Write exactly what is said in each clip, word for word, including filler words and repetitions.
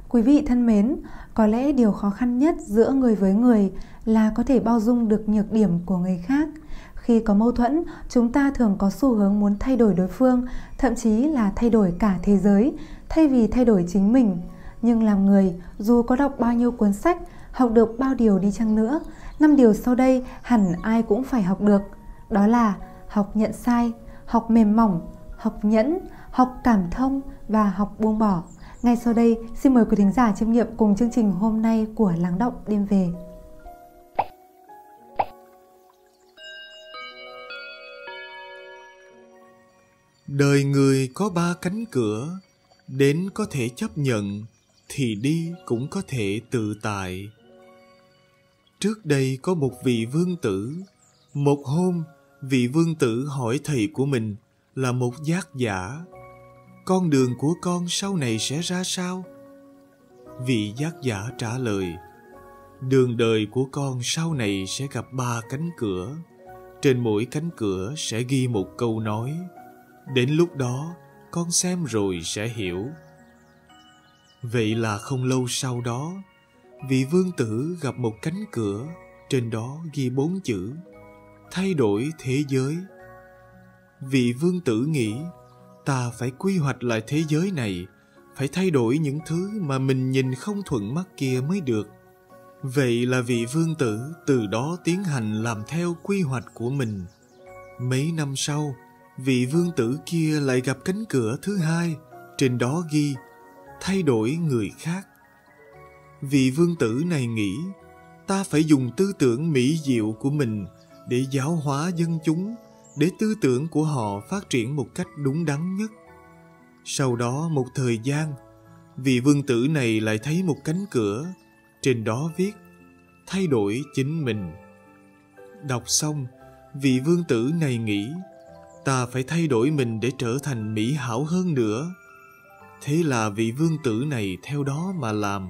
Quý vị thân mến, có lẽ điều khó khăn nhất giữa người với người là có thể bao dung được nhược điểm của người khác. Khi có mâu thuẫn, chúng ta thường có xu hướng muốn thay đổi đối phương, thậm chí là thay đổi cả thế giới, thay vì thay đổi chính mình. Nhưng làm người, dù có đọc bao nhiêu cuốn sách, học được bao điều đi chăng nữa, năm điều sau đây hẳn ai cũng phải học được. Đó là học nhận sai, học mềm mỏng, học nhẫn, học cảm thông và học buông bỏ. Ngay sau đây, xin mời quý thính giả chiêm nghiệm cùng chương trình hôm nay của Lắng Đọng Đêm Về. Đời người có ba cánh cửa, đến có thể chấp nhận, thì đi cũng có thể tự tại. Trước đây có một vị vương tử. Một hôm, vị vương tử hỏi thầy của mình là một giác giả: con đường của con sau này sẽ ra sao? Vị giác giả trả lời: đường đời của con sau này sẽ gặp ba cánh cửa. Trên mỗi cánh cửa sẽ ghi một câu nói. Đến lúc đó, con xem rồi sẽ hiểu. Vậy là không lâu sau đó, vị vương tử gặp một cánh cửa, trên đó ghi bốn chữ: thay đổi thế giới. Vị vương tử nghĩ, ta phải quy hoạch lại thế giới này, phải thay đổi những thứ mà mình nhìn không thuận mắt kia mới được. Vậy là vị vương tử từ đó tiến hành làm theo quy hoạch của mình. Mấy năm sau, vị vương tử kia lại gặp cánh cửa thứ hai, trên đó ghi: thay đổi người khác. Vị vương tử này nghĩ, ta phải dùng tư tưởng mỹ diệu của mình để giáo hóa dân chúng, để tư tưởng của họ phát triển một cách đúng đắn nhất. Sau đó một thời gian, vị vương tử này lại thấy một cánh cửa, trên đó viết: thay đổi chính mình. Đọc xong, vị vương tử này nghĩ, ta phải thay đổi mình để trở thành mỹ hảo hơn nữa. Thế là vị vương tử này theo đó mà làm.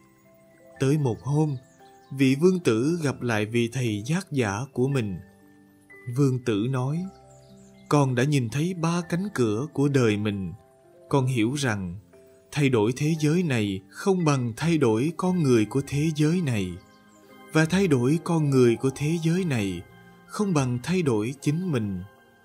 Tới một hôm, vị vương tử gặp lại vị thầy giác giả của mình. Vương tử nói: con đã nhìn thấy ba cánh cửa của đời mình. Con hiểu rằng thay đổi thế giới này không bằng thay đổi con người của thế giới này, và thay đổi con người của thế giới này không bằng thay đổi chính mình.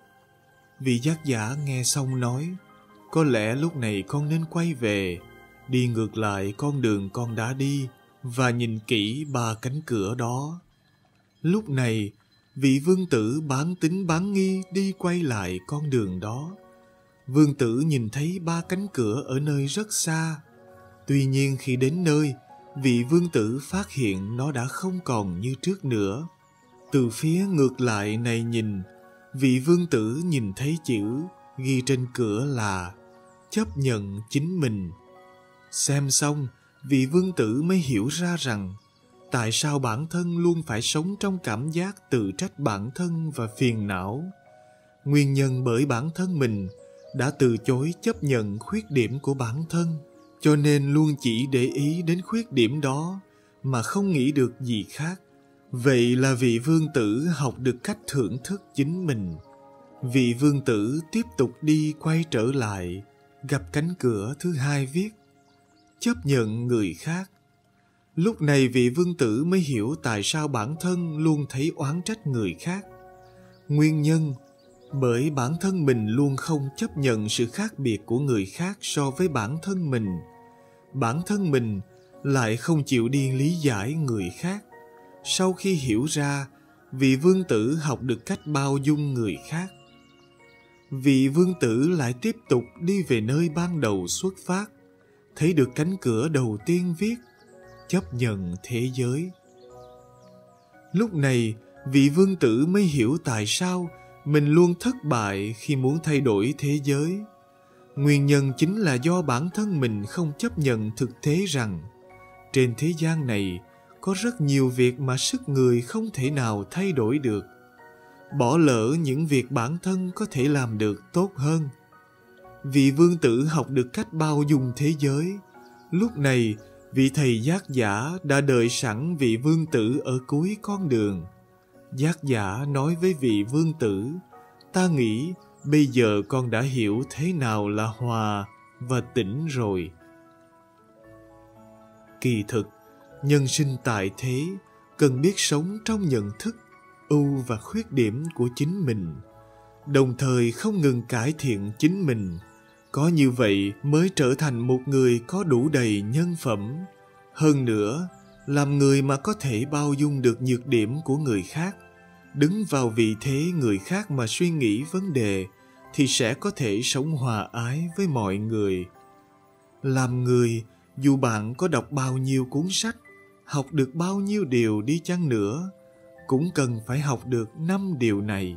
Vị giác giả nghe xong nói: có lẽ lúc này con nên quay về, đi ngược lại con đường con đã đi và nhìn kỹ ba cánh cửa đó. Lúc này, vị vương tử bán tín bán nghi đi quay lại con đường đó. Vương tử nhìn thấy ba cánh cửa ở nơi rất xa. Tuy nhiên khi đến nơi, vị vương tử phát hiện nó đã không còn như trước nữa. Từ phía ngược lại này nhìn, vị vương tử nhìn thấy chữ ghi trên cửa là: chấp nhận chính mình. Xem xong, vị vương tử mới hiểu ra rằng tại sao bản thân luôn phải sống trong cảm giác tự trách bản thân và phiền não. Nguyên nhân bởi bản thân mình đã từ chối chấp nhận khuyết điểm của bản thân, cho nên luôn chỉ để ý đến khuyết điểm đó mà không nghĩ được gì khác. Vậy là vị vương tử học được cách thưởng thức chính mình. Vị vương tử tiếp tục đi quay trở lại, gặp cánh cửa thứ hai viết: chấp nhận người khác. Lúc này vị vương tử mới hiểu tại sao bản thân luôn thấy oán trách người khác. Nguyên nhân bởi bản thân mình luôn không chấp nhận sự khác biệt của người khác so với bản thân mình. Bản thân mình lại không chịu đi lý giải người khác. Sau khi hiểu ra, vị vương tử học được cách bao dung người khác. Vị vương tử lại tiếp tục đi về nơi ban đầu xuất phát, thấy được cánh cửa đầu tiên viết: chấp nhận thế giới. Lúc này, vị vương tử mới hiểu tại sao mình luôn thất bại khi muốn thay đổi thế giới. Nguyên nhân chính là do bản thân mình không chấp nhận thực tế rằng trên thế gian này có rất nhiều việc mà sức người không thể nào thay đổi được. Bỏ lỡ những việc bản thân có thể làm được tốt hơn. Vị vương tử học được cách bao dung thế giới. Lúc này, vị thầy giác giả đã đợi sẵn vị vương tử ở cuối con đường. Giác giả nói với vị vương tử: ta nghĩ bây giờ con đã hiểu thế nào là hòa và tĩnh rồi. Kỳ thực, nhân sinh tại thế cần biết sống trong nhận thức ưu và khuyết điểm của chính mình, đồng thời không ngừng cải thiện chính mình. Có như vậy mới trở thành một người có đủ đầy nhân phẩm. Hơn nữa, làm người mà có thể bao dung được nhược điểm của người khác, đứng vào vị thế người khác mà suy nghĩ vấn đề, thì sẽ có thể sống hòa ái với mọi người. Làm người, dù bạn có đọc bao nhiêu cuốn sách, học được bao nhiêu điều đi chăng nữa, cũng cần phải học được năm điều này.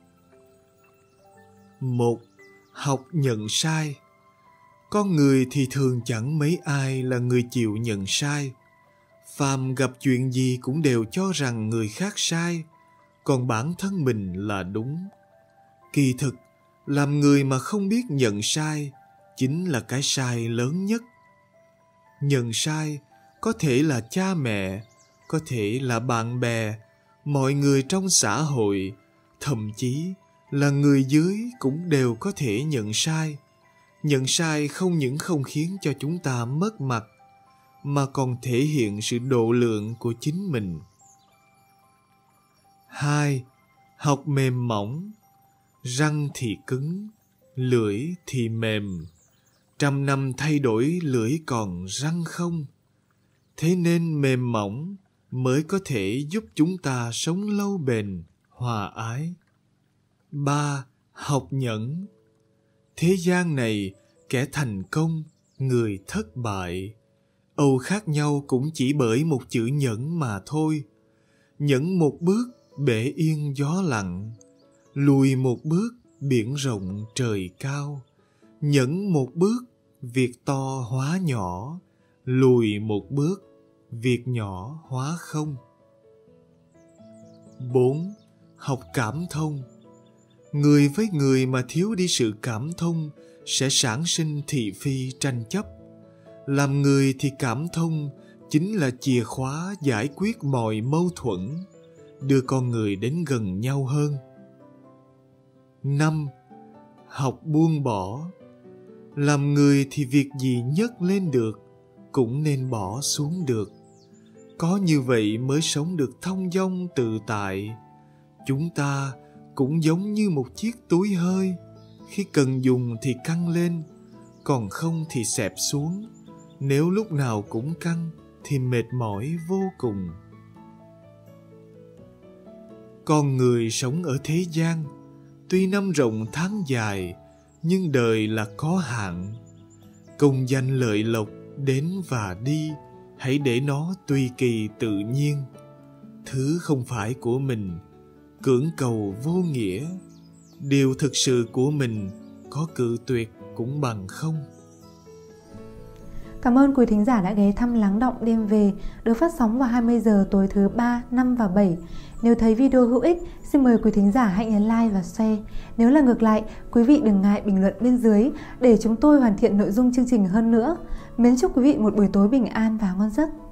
Một, học nhận sai. Con người thì thường chẳng mấy ai là người chịu nhận sai. Phàm gặp chuyện gì cũng đều cho rằng người khác sai, còn bản thân mình là đúng. Kỳ thực, làm người mà không biết nhận sai chính là cái sai lớn nhất. Nhận sai có thể là cha mẹ, có thể là bạn bè, mọi người trong xã hội, thậm chí là người dưới cũng đều có thể nhận sai. Nhận sai không những không khiến cho chúng ta mất mặt, mà còn thể hiện sự độ lượng của chính mình. Hai, học mềm mỏng. Răng thì cứng, lưỡi thì mềm. Trăm năm thay đổi lưỡi còn răng không. Thế nên mềm mỏng mới có thể giúp chúng ta sống lâu bền, hòa ái. Ba, học nhẫn. Thế gian này, kẻ thành công, người thất bại, âu khác nhau cũng chỉ bởi một chữ nhẫn mà thôi. Nhẫn một bước, bể yên gió lặng. Lùi một bước, biển rộng trời cao. Nhẫn một bước, việc to hóa nhỏ. Lùi một bước, việc nhỏ hóa không. Bốn, học cảm thông. Người với người mà thiếu đi sự cảm thông sẽ sản sinh thị phi tranh chấp. Làm người thì cảm thông chính là chìa khóa giải quyết mọi mâu thuẫn, đưa con người đến gần nhau hơn. Năm, học buông bỏ. Làm người thì việc gì nhấc lên được cũng nên bỏ xuống được. Có như vậy mới sống được thong dong tự tại. Chúng ta cũng giống như một chiếc túi hơi, khi cần dùng thì căng lên, còn không thì xẹp xuống. Nếu lúc nào cũng căng thì mệt mỏi vô cùng. Con người sống ở thế gian, tuy năm rộng tháng dài, nhưng đời là có hạn. Công danh lợi lộc đến và đi, hãy để nó tùy kỳ tự nhiên. Thứ không phải của mình, cưỡng cầu vô nghĩa. Điều thực sự của mình, có cự tuyệt cũng bằng không. Cảm ơn quý thính giả đã ghé thăm Lắng Đọng Đêm Về, được phát sóng vào hai mươi giờ tối thứ ba, năm và bảy. Nếu thấy video hữu ích, xin mời quý thính giả hãy nhấn like và share. Nếu là ngược lại, quý vị đừng ngại bình luận bên dưới để chúng tôi hoàn thiện nội dung chương trình hơn nữa. Mến chúc quý vị một buổi tối bình an và ngon giấc.